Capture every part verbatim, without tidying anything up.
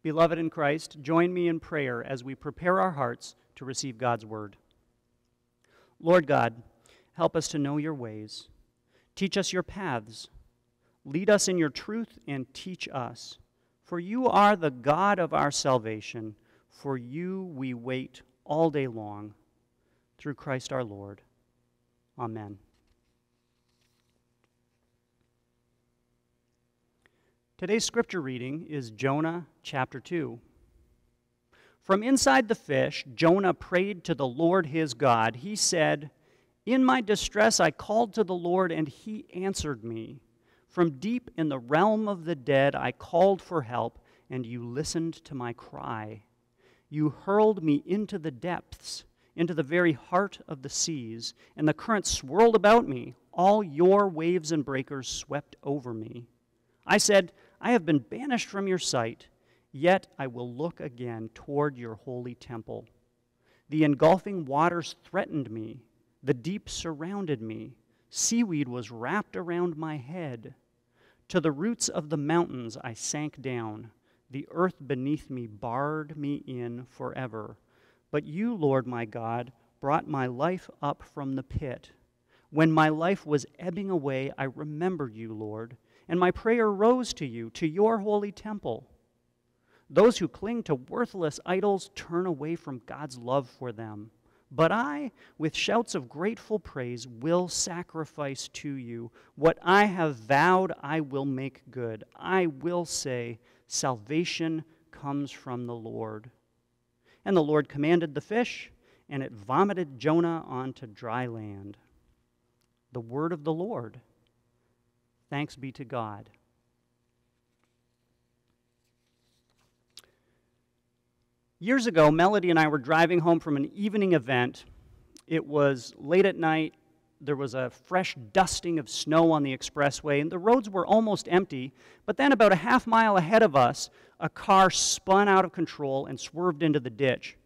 Beloved in Christ, join me in prayer as we prepare our hearts to receive God's word. Lord God, help us to know your ways. Teach us your paths. Lead us in your truth and teach us. For you are the God of our salvation. For you we wait all day long. Through Christ our Lord. Amen. Today's scripture reading is Jonah chapter two. From inside the fish, Jonah prayed to the Lord his God. He said, "In my distress I called to the Lord, and he answered me. From deep in the realm of the dead I called for help, and you listened to my cry. You hurled me into the depths, into the very heart of the seas, and the current swirled about me. All your waves and breakers swept over me. I said, I have been banished from your sight, yet I will look again toward your holy temple. The engulfing waters threatened me. The deep surrounded me. Seaweed was wrapped around my head. To the roots of the mountains I sank down. The earth beneath me barred me in forever. But you, Lord my God, brought my life up from the pit. When my life was ebbing away, I remembered you, Lord, and my prayer rose to you, to your holy temple. Those who cling to worthless idols turn away from God's love for them. But I, with shouts of grateful praise, will sacrifice to you. What I have vowed, I will make good. I will say, salvation comes from the Lord. And the Lord commanded the fish, and it vomited Jonah onto dry land. The word of the Lord. Thanks be to God. Years ago, Melody and I were driving home from an evening event. It was late at night. There was a fresh dusting of snow on the expressway, and the roads were almost empty. But then about a half mile ahead of us, a car spun out of control and swerved into the ditch.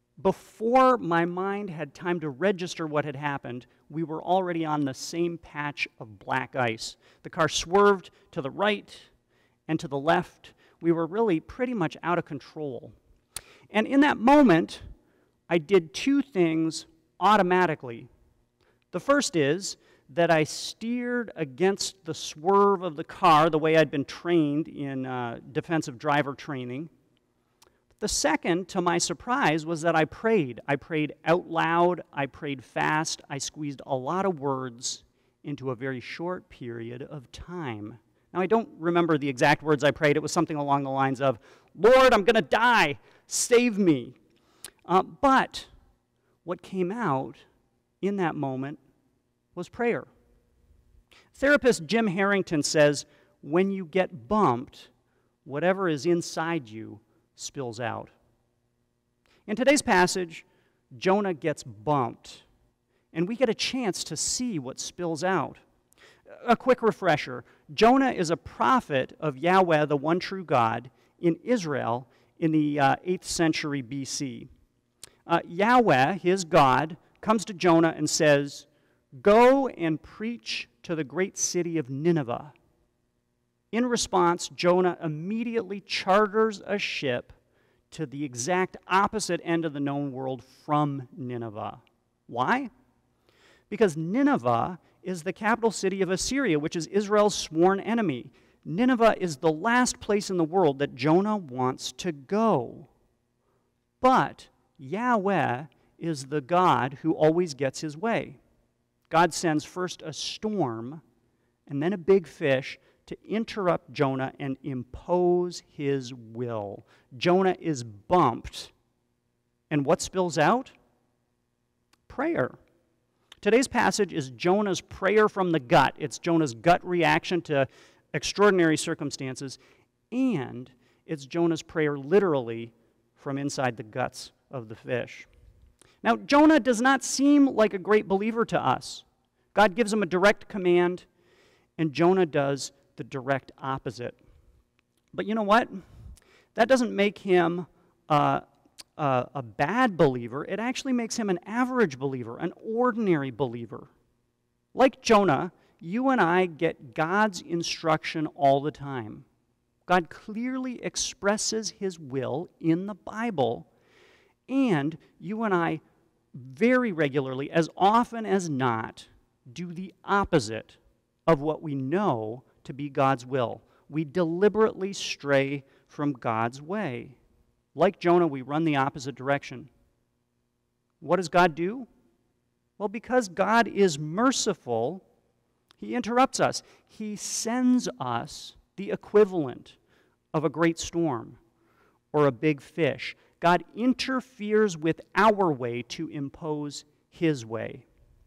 Before my mind had time to register what had happened, we were already on the same patch of black ice. The car swerved to the right and to the left. We were really pretty much out of control. And in that moment, I did two things automatically. The first is that I steered against the swerve of the car the way I'd been trained in uh, defensive driver training. The second, to my surprise, was that I prayed. I prayed out loud. I prayed fast. I squeezed a lot of words into a very short period of time. Now, I don't remember the exact words I prayed. It was something along the lines of, Lord, I'm going to die. Save me. Uh, but what came out in that moment was prayer. Therapist Jim Harrington says, when you get bumped, whatever is inside you spills out. In today's passage, Jonah gets bumped, and we get a chance to see what spills out. A quick refresher. Jonah is a prophet of Yahweh, the one true God, in Israel in the uh, eighth century B C. Uh, Yahweh, his God, comes to Jonah and says, go and preach to the great city of Nineveh. In response, Jonah immediately charters a ship to the exact opposite end of the known world from Nineveh. Why? Because Nineveh is the capital city of Assyria, which is Israel's sworn enemy. Nineveh is the last place in the world that Jonah wants to go. But Yahweh is the God who always gets his way. God sends first a storm and then a big fish to interrupt Jonah and impose his will. Jonah is bumped. And what spills out? Prayer. Today's passage is Jonah's prayer from the gut. It's Jonah's gut reaction to extraordinary circumstances, and it's Jonah's prayer literally from inside the guts of the fish. Now, Jonah does not seem like a great believer to us. God gives him a direct command, and Jonah does the direct opposite. But you know what? That doesn't make him uh, uh, a bad believer. It actually makes him an average believer, an ordinary believer. Like Jonah, you and I get God's instruction all the time. God clearly expresses his will in the Bible, and you and I very regularly, as often as not, do the opposite of what we know to be God's will. We deliberately stray from God's way. Like Jonah, we run the opposite direction. What does God do? Well, because God is merciful, he interrupts us. He sends us the equivalent of a great storm or a big fish. God interferes with our way to impose his way.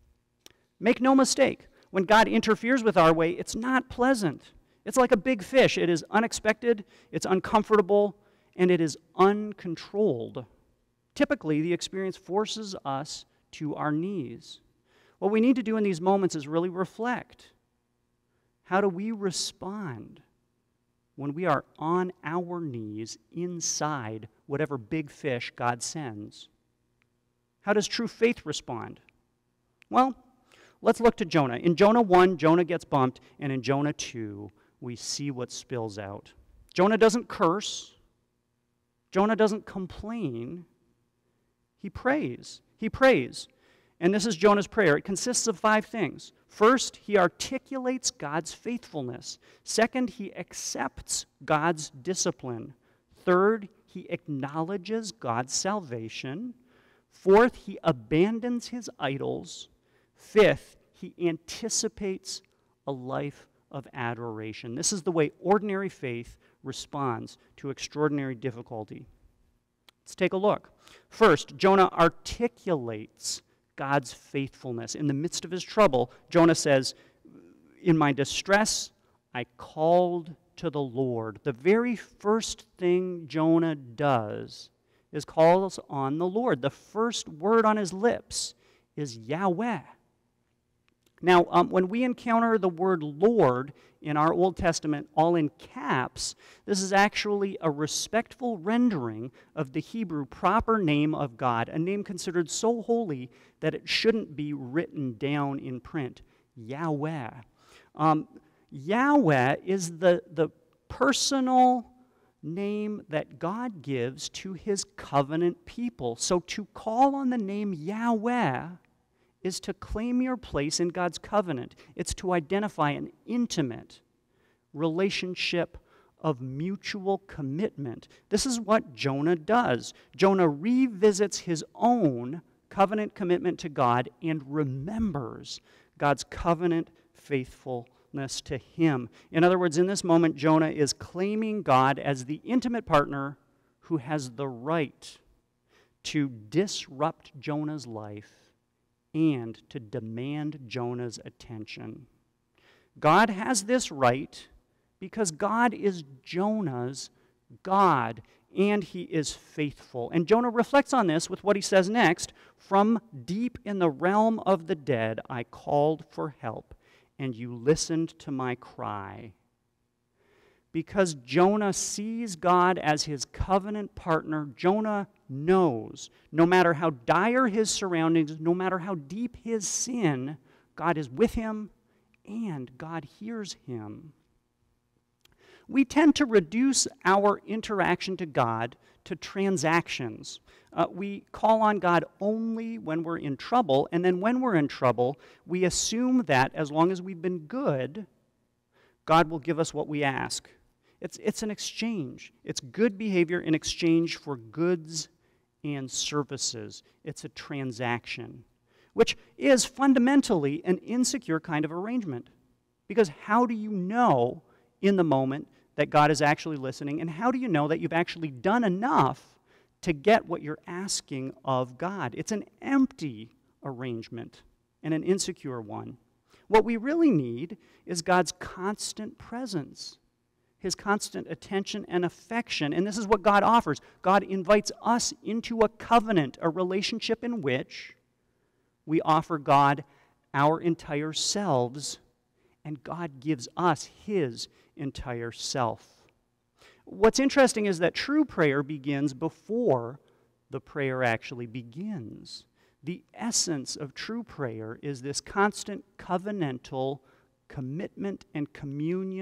Make no mistake, when God interferes with our way, it's not pleasant. It's like a big fish. It is unexpected, it's uncomfortable, and it is uncontrolled. Typically, the experience forces us to our knees. What we need to do in these moments is really reflect. How do we respond when we are on our knees inside whatever big fish God sends? How does true faith respond? Well, let's look to Jonah. In Jonah one, Jonah gets bumped, and in Jonah two, we see what spills out. Jonah doesn't curse. Jonah doesn't complain. He prays. He prays. And this is Jonah's prayer. It consists of five things. First, he articulates God's faithfulness. Second, he accepts God's discipline. Third, he acknowledges God's salvation. Fourth, he abandons his idols. Fifth, he anticipates a life of adoration. This is the way ordinary faith responds to extraordinary difficulty. Let's take a look. First, Jonah articulates God's faithfulness. In the midst of his trouble, Jonah says, "In my distress, I called to the Lord." The very first thing Jonah does is calls on the Lord. The first word on his lips is Yahweh. Now, um, when we encounter the word Lord in our Old Testament, all in caps, this is actually a respectful rendering of the Hebrew proper name of God, a name considered so holy that it shouldn't be written down in print, Yahweh. Um, Yahweh is the, the personal name that God gives to his covenant people. So to call on the name Yahweh is to claim your place in God's covenant. It's to identify an intimate relationship of mutual commitment. This is what Jonah does. Jonah revisits his own covenant commitment to God and remembers God's covenant faithfulness to him. In other words, in this moment, Jonah is claiming God as the intimate partner who has the right to disrupt Jonah's life and to demand Jonah's attention. God has this right because God is Jonah's God, and he is faithful. And Jonah reflects on this with what he says next. "From deep in the realm of the dead I called for help, and you listened to my cry." Because Jonah sees God as his covenant partner, Jonah knows, no matter how dire his surroundings, no matter how deep his sin, God is with him and God hears him. We tend to reduce our interaction to God to transactions. Uh, we call on God only when we're in trouble, and then when we're in trouble, we assume that as long as we've been good, God will give us what we ask. It's, it's an exchange. It's good behavior in exchange for goods and services. It's a transaction, which is fundamentally an insecure kind of arrangement. Because how do you know in the moment that God is actually listening, and how do you know that you've actually done enough to get what you're asking of God? It's an empty arrangement and an insecure one. What we really need is God's constant presence, his constant attention and affection, and this is what God offers. God invites us into a covenant, a relationship in which we offer God our entire selves, and God gives us his entire self. What's interesting is that true prayer begins before the prayer actually begins. The essence of true prayer is this constant covenantal commitment and communion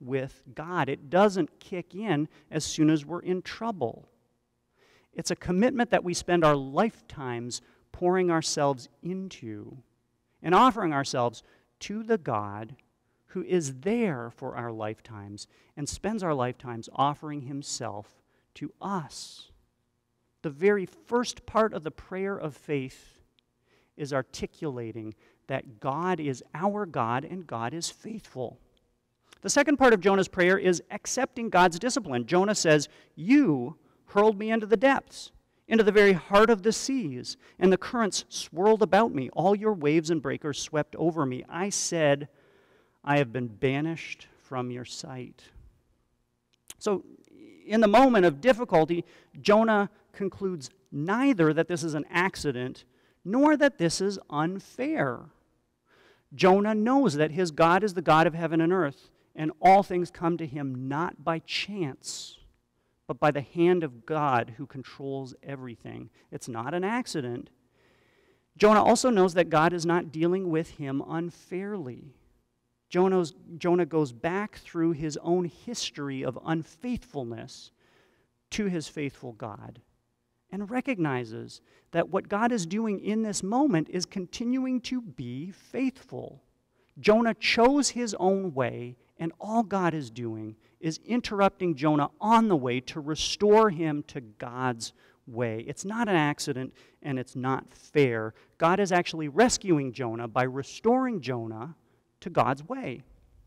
with God. It doesn't kick in as soon as we're in trouble. It's a commitment that we spend our lifetimes pouring ourselves into and offering ourselves to the God who is there for our lifetimes and spends our lifetimes offering himself to us. The very first part of the prayer of faith is articulating that God is our God and God is faithful. The second part of Jonah's prayer is accepting God's discipline. Jonah says, "You hurled me into the depths, into the very heart of the seas, and the currents swirled about me. All your waves and breakers swept over me. I said, I have been banished from your sight." So, in the moment of difficulty, Jonah concludes neither that this is an accident nor that this is unfair. Jonah knows that his God is the God of heaven and earth, and all things come to him not by chance, but by the hand of God who controls everything. It's not an accident. Jonah also knows that God is not dealing with him unfairly. Jonah's, Jonah goes back through his own history of unfaithfulness to his faithful God and recognizes that what God is doing in this moment is continuing to be faithful. Jonah chose his own way, and all God is doing is interrupting Jonah on the way to restore him to God's way. It's not an accident, and it's not fair. God is actually rescuing Jonah by restoring Jonah to God's way.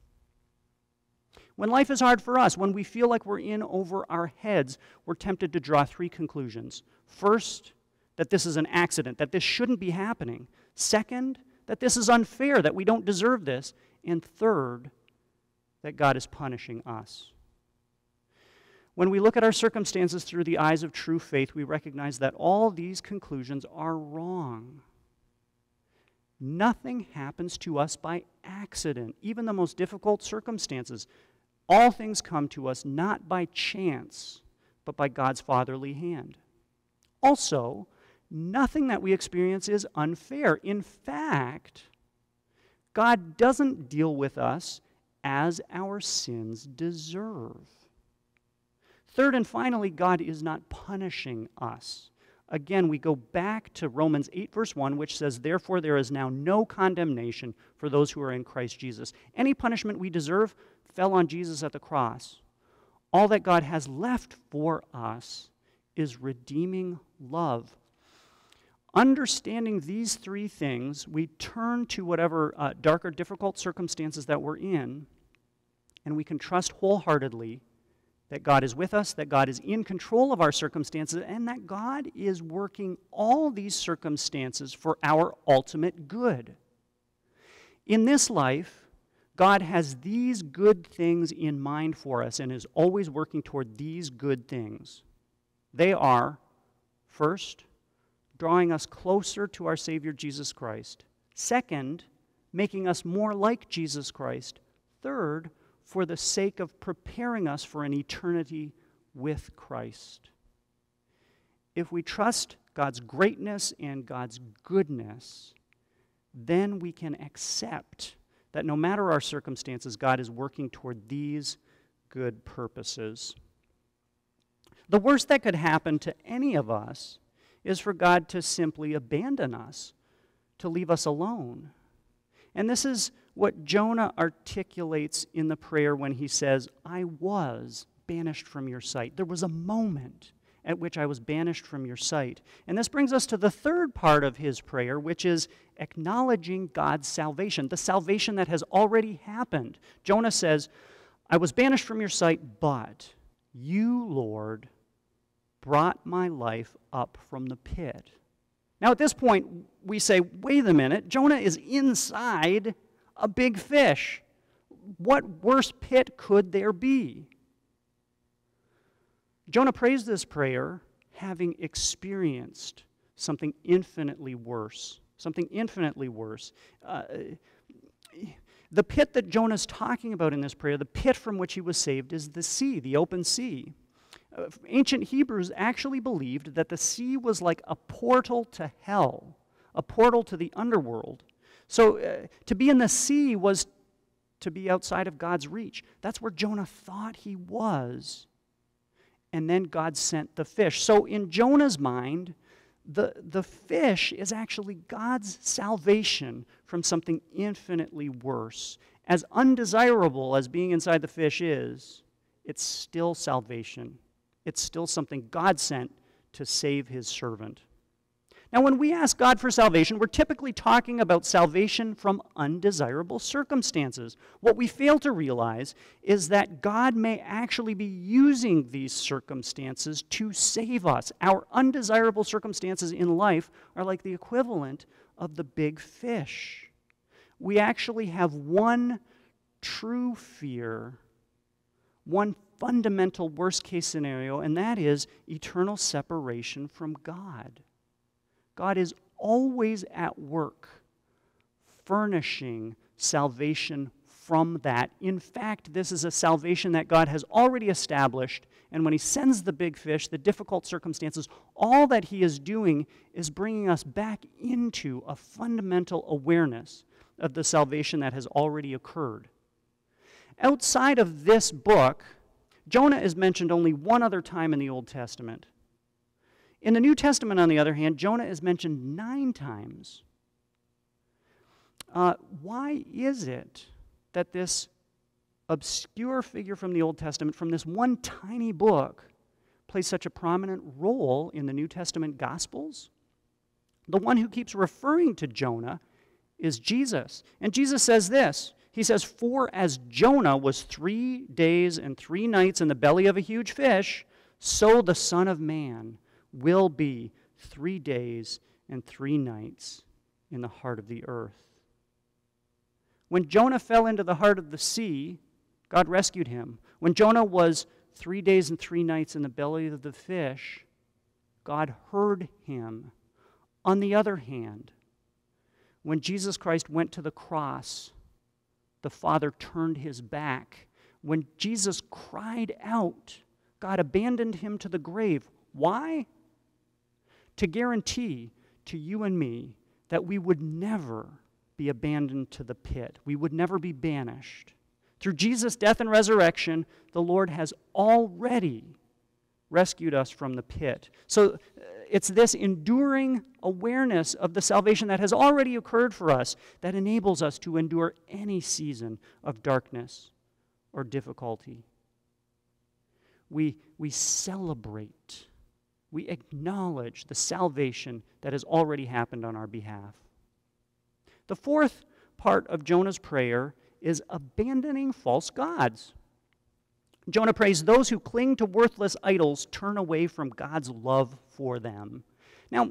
When life is hard for us, when we feel like we're in over our heads, we're tempted to draw three conclusions. First, that this is an accident, that this shouldn't be happening. Second, that this is unfair, that we don't deserve this. And third, that God is punishing us. When we look at our circumstances through the eyes of true faith, we recognize that all these conclusions are wrong. Nothing happens to us by accident, even the most difficult circumstances. All things come to us not by chance, but by God's fatherly hand. Also, nothing that we experience is unfair. In fact, God doesn't deal with us as our sins deserve. Third and finally, God is not punishing us. Again, we go back to Romans eight, verse one, which says, "Therefore there is now no condemnation for those who are in Christ Jesus." Any punishment we deserve fell on Jesus at the cross. All that God has left for us is redeeming love. Understanding these three things, we turn to whatever uh, dark or difficult circumstances that we're in, and we can trust wholeheartedly that God is with us, that God is in control of our circumstances, and that God is working all these circumstances for our ultimate good. In this life, God has these good things in mind for us and is always working toward these good things. They are, first, drawing us closer to our Savior Jesus Christ. Second, making us more like Jesus Christ. Third, for the sake of preparing us for an eternity with Christ. If we trust God's greatness and God's goodness, then we can accept that no matter our circumstances, God is working toward these good purposes. The worst that could happen to any of us is for God to simply abandon us, to leave us alone. And this is what Jonah articulates in the prayer when he says, "I was banished from your sight." There was a moment at which I was banished from your sight. And this brings us to the third part of his prayer, which is acknowledging God's salvation, the salvation that has already happened. Jonah says, "I was banished from your sight, but you, Lord, brought my life up from the pit." Now at this point, we say, wait a minute, Jonah is inside a big fish. What worse pit could there be? Jonah prays this prayer having experienced something infinitely worse. Something infinitely worse. Uh, the pit that Jonah's talking about in this prayer, the pit from which he was saved, is the sea, the open sea. Uh, ancient Hebrews actually believed that the sea was like a portal to hell, a portal to the underworld. So uh, to be in the sea was to be outside of God's reach. That's where Jonah thought he was. And then God sent the fish. So in Jonah's mind, the, the fish is actually God's salvation from something infinitely worse. As undesirable as being inside the fish is, it's still salvation. It's still something God sent to save his servant. Now, when we ask God for salvation, we're typically talking about salvation from undesirable circumstances. What we fail to realize is that God may actually be using these circumstances to save us. Our undesirable circumstances in life are like the equivalent of the big fish. We actually have one true fear, one fundamental worst-case scenario, and that is eternal separation from God. God is always at work furnishing salvation from that. In fact, this is a salvation that God has already established, and when he sends the big fish, the difficult circumstances, all that he is doing is bringing us back into a fundamental awareness of the salvation that has already occurred. Outside of this book, Jonah is mentioned only one other time in the Old Testament. In the New Testament, on the other hand, Jonah is mentioned nine times. Uh, why is it that this obscure figure from the Old Testament, from this one tiny book, plays such a prominent role in the New Testament Gospels? The one who keeps referring to Jonah is Jesus. And Jesus says this. He says, "For as Jonah was three days and three nights in the belly of a huge fish, so the Son of Man will be three days and three nights in the heart of the earth." When Jonah fell into the heart of the sea, God rescued him. When Jonah was three days and three nights in the belly of the fish, God heard him. On the other hand, when Jesus Christ went to the cross, the Father turned his back. When Jesus cried out, God abandoned him to the grave. Why? To guarantee to you and me that we would never be abandoned to the pit. We would never be banished. Through Jesus' death and resurrection, the Lord has already rescued us from the pit. So uh, it's this enduring awareness of the salvation that has already occurred for us that enables us to endure any season of darkness or difficulty. We, we celebrate, we acknowledge the salvation that has already happened on our behalf. The fourth part of Jonah's prayer is abandoning false gods. Jonah prays, "Those who cling to worthless idols turn away from God's love for them." Now,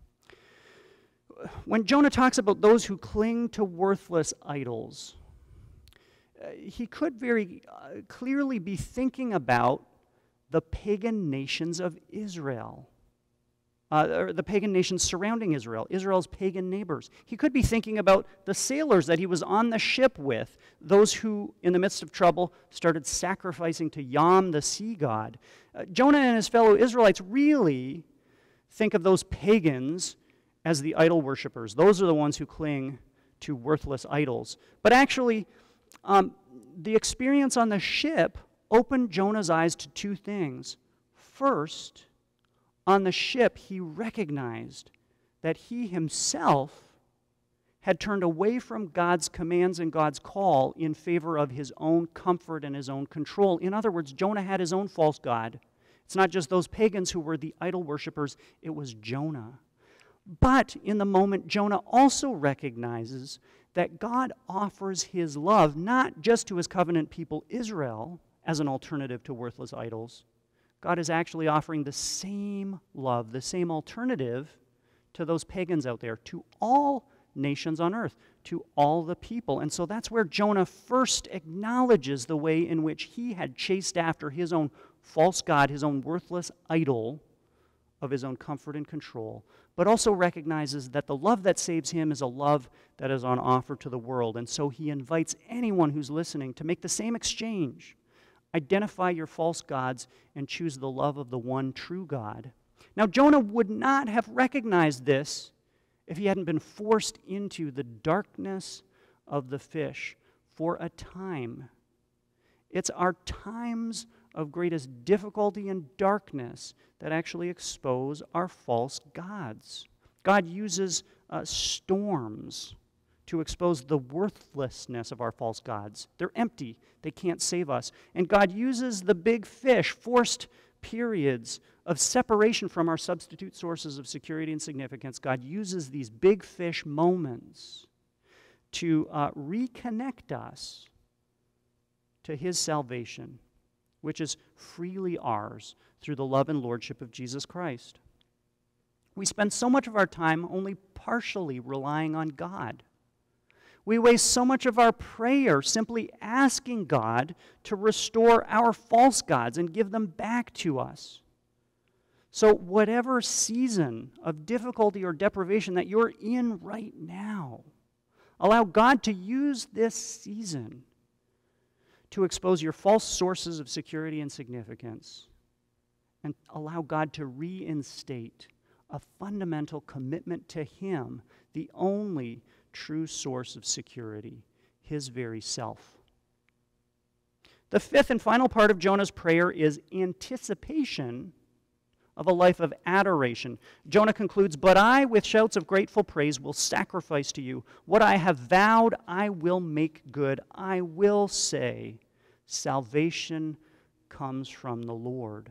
when Jonah talks about those who cling to worthless idols, uh, he could very uh, clearly be thinking about the pagan nations of Israel, uh, or the pagan nations surrounding Israel, Israel's pagan neighbors. He could be thinking about the sailors that he was on the ship with, those who, in the midst of trouble, started sacrificing to Yam, the sea god. Uh, Jonah and his fellow Israelites really think of those pagans as the idol worshippers. Those are the ones who cling to worthless idols. But actually, um, the experience on the ship opened Jonah's eyes to two things. First, on the ship, he recognized that he himself had turned away from God's commands and God's call in favor of his own comfort and his own control. In other words, Jonah had his own false god. It's not just those pagans who were the idol worshippers, it was Jonah. But in the moment, Jonah also recognizes that God offers his love not just to his covenant people Israel as an alternative to worthless idols. God is actually offering the same love, the same alternative to those pagans out there, to all nations on earth, to all the people. And so that's where Jonah first acknowledges the way in which he had chased after his own false god, his own worthless idol of his own comfort and control, but also recognizes that the love that saves him is a love that is on offer to the world. And so he invites anyone who's listening to make the same exchange. Identify your false gods and choose the love of the one true God. Now, Jonah would not have recognized this if he hadn't been forced into the darkness of the fish, for a time. It's our times of greatest difficulty and darkness that actually expose our false gods. God uses uh, storms to expose the worthlessness of our false gods. They're empty. They can't save us. And God uses the big fish, forced periods of separation from our substitute sources of security and significance. God uses these big fish moments to uh, reconnect us to His salvation, which is freely ours through the love and lordship of Jesus Christ. We spend so much of our time only partially relying on God. We waste so much of our prayer simply asking God to restore our false gods and give them back to us. So whatever season of difficulty or deprivation that you're in right now, allow God to use this season to expose your false sources of security and significance, and allow God to reinstate a fundamental commitment to Him, the only true source of security, His very self. The fifth and final part of Jonah's prayer is anticipation of a life of adoration. Jonah concludes, "But I, with shouts of grateful praise, will sacrifice to you. What I have vowed, I will make good. I will say, salvation comes from the Lord."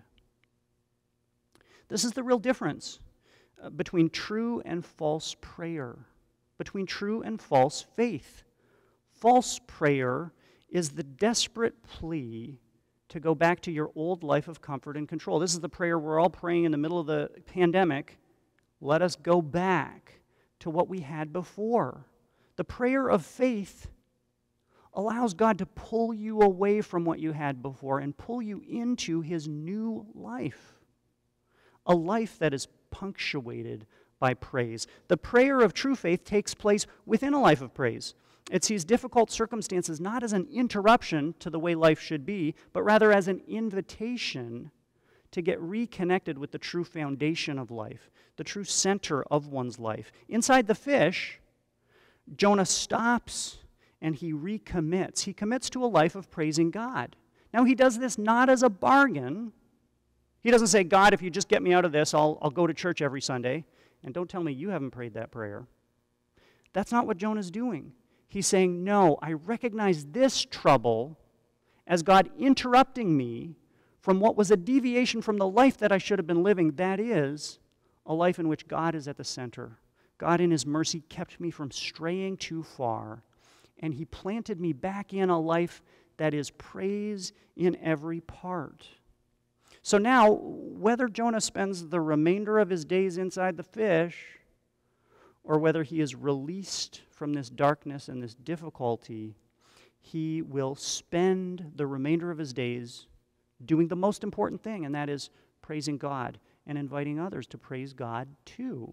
This is the real difference uh, between true and false prayer, between true and false faith. False prayer is the desperate plea to go back to your old life of comfort and control. This is the prayer we're all praying in the middle of the pandemic. Let us go back to what we had before. The prayer of faith allows God to pull you away from what you had before and pull you into His new life, a life that is punctuated by praise. The prayer of true faith takes place within a life of praise. It sees difficult circumstances not as an interruption to the way life should be, but rather as an invitation to get reconnected with the true foundation of life, the true center of one's life. Inside the fish, Jonah stops and he recommits. He commits to a life of praising God. Now, he does this not as a bargain. He doesn't say, "God, if you just get me out of this, I'll, I'll go to church every Sunday." And don't tell me you haven't prayed that prayer. That's not what Jonah's doing. He's saying, no, I recognize this trouble as God interrupting me from what was a deviation from the life that I should have been living. That is, a life in which God is at the center. God in His mercy kept me from straying too far, and He planted me back in a life that is praise in every part. So now, whether Jonah spends the remainder of his days inside the fish, or whether he is released from this darkness and this difficulty, he will spend the remainder of his days doing the most important thing, and that is praising God and inviting others to praise God too.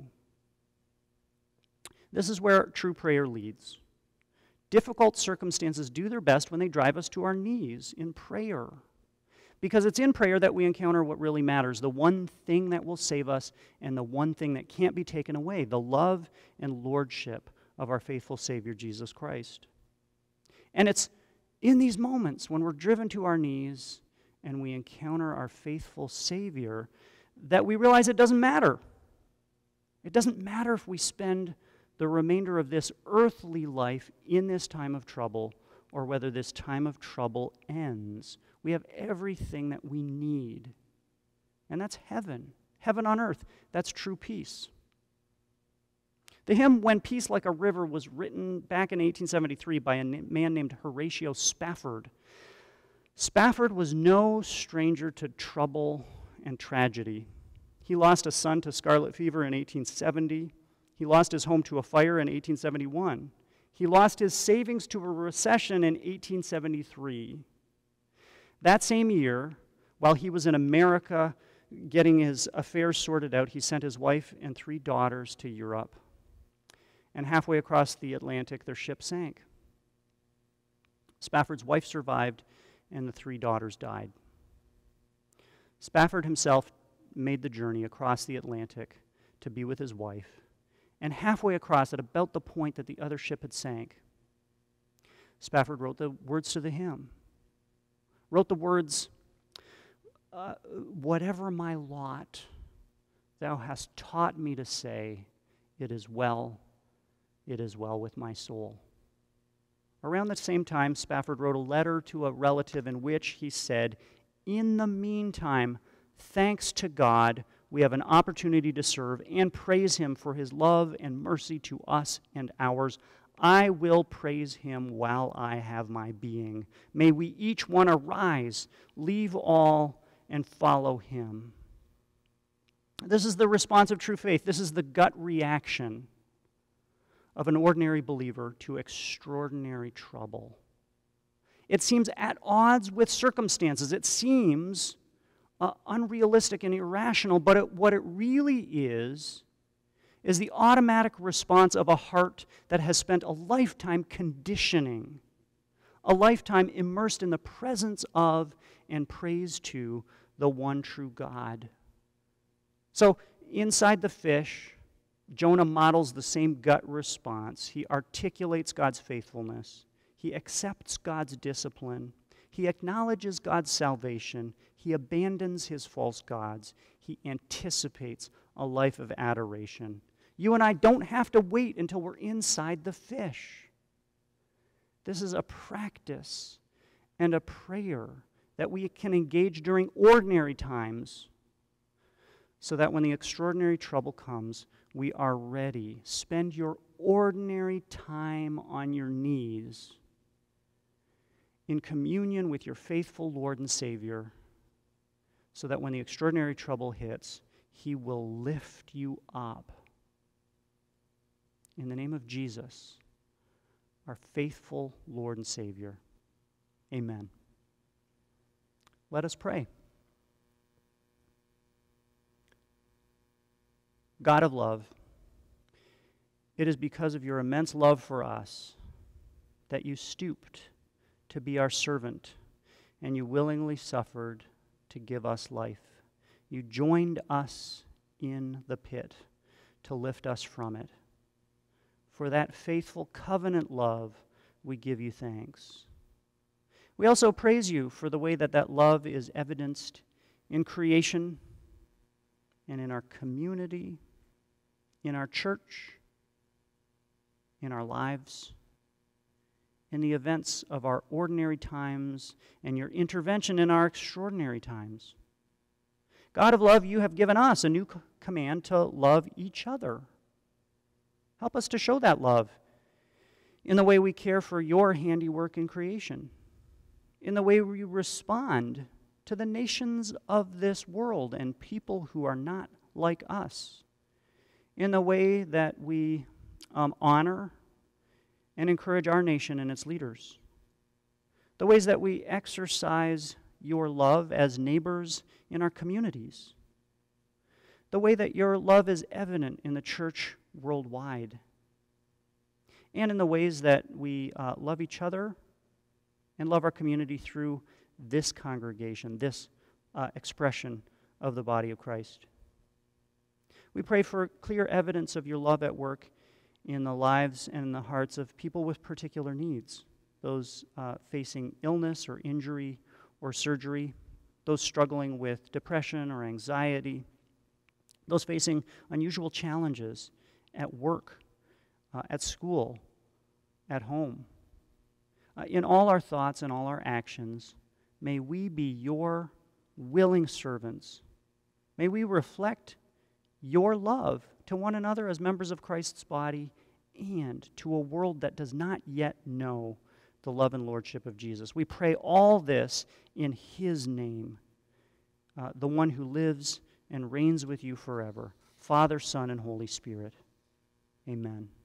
This is where true prayer leads. Difficult circumstances do their best when they drive us to our knees in prayer, because it's in prayer that we encounter what really matters, the one thing that will save us and the one thing that can't be taken away, the love and lordship of our faithful Savior, Jesus Christ. And it's in these moments when we're driven to our knees and we encounter our faithful Savior that we realize it doesn't matter. It doesn't matter if we spend the remainder of this earthly life in this time of trouble or whether this time of trouble ends. We have everything that we need. And that's heaven. Heaven on earth. That's true peace. The hymn, "When Peace Like a River," was written back in eighteen seventy-three by a man named Horatio Spafford. Spafford was no stranger to trouble and tragedy. He lost a son to scarlet fever in eighteen seventy. He lost his home to a fire in eighteen seventy-one. He lost his savings to a recession in eighteen seventy-three. That same year, while he was in America getting his affairs sorted out, he sent his wife and three daughters to Europe. And halfway across the Atlantic, their ship sank. Spafford's wife survived, and the three daughters died. Spafford himself made the journey across the Atlantic to be with his wife. And halfway across, at about the point that the other ship had sank, Spafford wrote the words to the hymn, wrote the words, uh, whatever my lot, thou hast taught me to say, it is well, it is well with my soul. Around the same time, Spafford wrote a letter to a relative in which he said, in the meantime, thanks to God, we have an opportunity to serve and praise him for his love and mercy to us and ours. I will praise him while I have my being. May we each one arise, leave all, and follow him. This is the response of true faith. This is the gut reaction of an ordinary believer to extraordinary trouble. It seems at odds with circumstances. It seems uh, unrealistic and irrational, but it, what it really is, is the automatic response of a heart that has spent a lifetime conditioning, a lifetime immersed in the presence of and praise to the one true God. So inside the fish, Jonah models the same gut response. He articulates God's faithfulness. He accepts God's discipline. He acknowledges God's salvation. He abandons his false gods. He anticipates a life of adoration. You and I don't have to wait until we're inside the fish. This is a practice and a prayer that we can engage during ordinary times so that when the extraordinary trouble comes, we are ready. Spend your ordinary time on your knees in communion with your faithful Lord and Savior so that when the extraordinary trouble hits, he will lift you up. In the name of Jesus, our faithful Lord and Savior. Amen. Let us pray. God of love, it is because of your immense love for us that you stooped to be our servant, and you willingly suffered to give us life. You joined us in the pit to lift us from it. For that faithful covenant love, we give you thanks. We also praise you for the way that that love is evidenced in creation and in our community, in our church, in our lives, in the events of our ordinary times, and your intervention in our extraordinary times. God of love, you have given us a new command to love each other. Help us to show that love in the way we care for your handiwork in creation, in the way we respond to the nations of this world and people who are not like us, in the way that we um, honor and encourage our nation and its leaders, the ways that we exercise your love as neighbors in our communities, the way that your love is evident in the church worldwide, and in the ways that we uh, love each other and love our community through this congregation, this uh, expression of the body of Christ. We pray for clear evidence of your love at work in the lives and in the hearts of people with particular needs, those uh, facing illness or injury or surgery, those struggling with depression or anxiety, those facing unusual challenges at work, uh, at school, at home. Uh, in all our thoughts and all our actions, may we be your willing servants. May we reflect your love to one another as members of Christ's body and to a world that does not yet know the love and lordship of Jesus. We pray all this in his name, uh, the one who lives and reigns with you forever, Father, Son, and Holy Spirit. Amen.